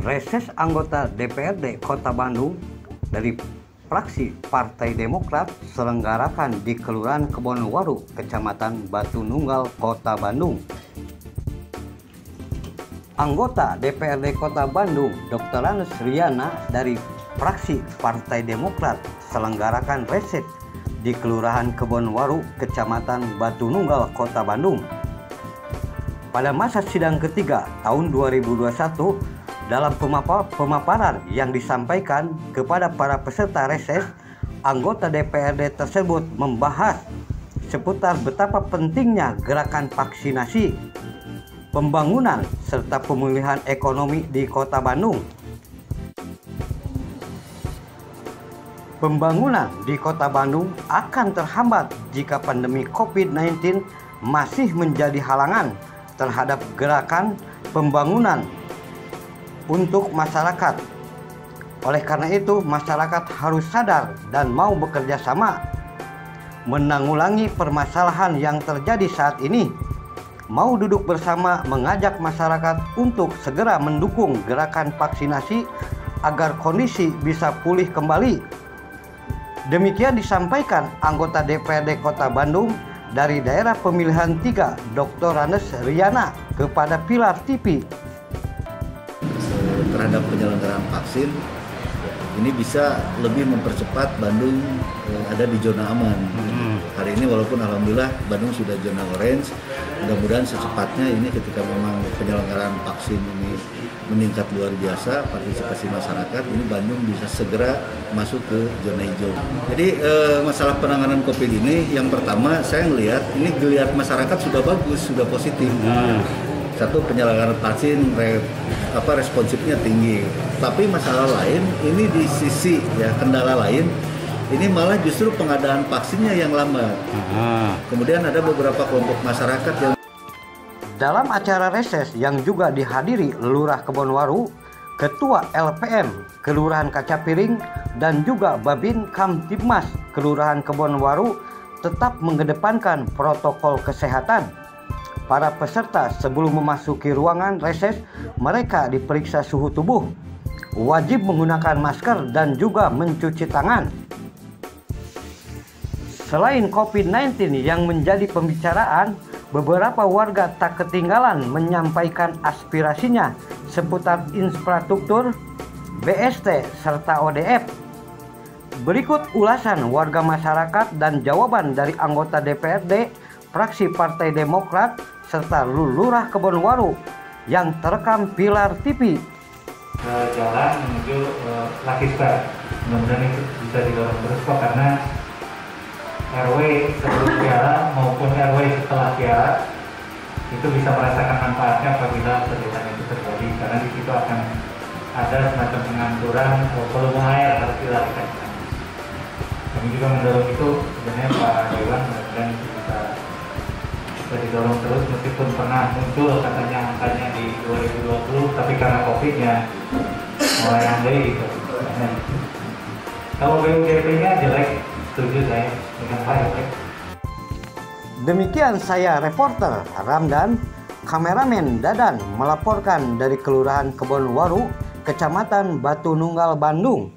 Reses anggota DPRD Kota Bandung dari fraksi Partai Demokrat selenggarakan di Kelurahan Kebonwaru, Kecamatan Batu Nunggal, Kota Bandung. Anggota DPRD Kota Bandung, Dr. Anes Riana dari fraksi Partai Demokrat selenggarakan reses di Kelurahan Kebonwaru, Kecamatan Batu Nunggal, Kota Bandung. Pada masa sidang ketiga tahun 2021, dalam pemaparan yang disampaikan kepada para peserta reses, anggota DPRD tersebut membahas seputar betapa pentingnya gerakan vaksinasi, pembangunan, serta pemulihan ekonomi di Kota Bandung. Pembangunan di Kota Bandung akan terhambat jika pandemi COVID-19 masih menjadi halangan terhadap gerakan pembangunan untuk masyarakat. Oleh karena itu, masyarakat harus sadar dan mau bekerja sama menanggulangi permasalahan yang terjadi saat ini. Mau duduk bersama mengajak masyarakat untuk segera mendukung gerakan vaksinasi agar kondisi bisa pulih kembali. Demikian disampaikan anggota DPRD Kota Bandung dari daerah pemilihan 3, Dr. Anes Riana, kepada Pilar TV. Terhadap penyelenggaraan vaksin, ini bisa lebih mempercepat Bandung ada di zona aman. Hari ini walaupun alhamdulillah Bandung sudah zona orange, mudah-mudahan secepatnya ini ketika memang penyelenggaraan vaksin ini meningkat luar biasa, partisipasi masyarakat, ini Bandung bisa segera masuk ke zona hijau. Jadi masalah penanganan COVID ini, yang pertama saya melihat ini geliat masyarakat sudah bagus, sudah positif. Satu, penyelenggaraan vaksin responsifnya tinggi. Tapi masalah lain, ini di sisi kendala lain, ini malah justru pengadaan vaksinnya yang lambat. Kemudian ada beberapa kelompok masyarakat yang dalam acara reses yang juga dihadiri Lurah Kebonwaru, Ketua LPM Kelurahan Kacapiring, dan juga Babin Kamtibmas Kelurahan Kebonwaru tetap mengedepankan protokol kesehatan. Para peserta sebelum memasuki ruangan reses, mereka diperiksa suhu tubuh, wajib menggunakan masker dan juga mencuci tangan. Selain COVID-19 yang menjadi pembicaraan, beberapa warga tak ketinggalan menyampaikan aspirasinya seputar infrastruktur, BST, serta ODF. Berikut ulasan warga masyarakat dan jawaban dari anggota DPRD, fraksi Partai Demokrat, serta Lurah Kebonwaru yang terekam Pilar TV. Jalan menuju Lakisbar, mudah-mudahan itu bisa didorong terus kok, karena RW sebelum piala maupun RW setelah piala itu bisa merasakan manfaatnya apabila kegiatan itu terjadi, karena di situ akan ada semacam pengaturan volume air harus dilarikan. Kami juga mendorong itu, sebenarnya Pak Dewan, mudah-mudahan itu bisa didorong terus, meskipun pernah muncul katanya angkanya di 2020, tapi karena COVID-nya mulai landai gitu. Kalau BUGP-nya jelek, setuju saya dengan Pak Yofik. Demikian saya reporter Ramdan, kameramen Dadan melaporkan dari Kelurahan Kebonwaru, Kecamatan Batu Nunggal, Bandung.